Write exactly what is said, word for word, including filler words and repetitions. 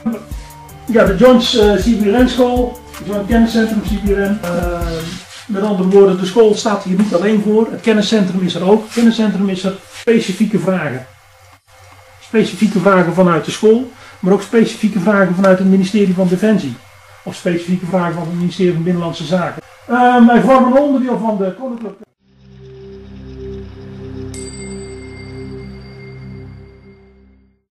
Ja, de Joint uh, C B R N school, het Joint Kenniscentrum C B R N. Uh, met andere woorden, de school staat hier niet alleen voor. Het kenniscentrum is er ook. Het kenniscentrum is er specifieke vragen. Specifieke vragen vanuit de school, maar ook specifieke vragen vanuit het ministerie van Defensie. Of specifieke vragen van het ministerie van Binnenlandse Zaken. Uh, wij vormen een onderdeel van de Koninklijke...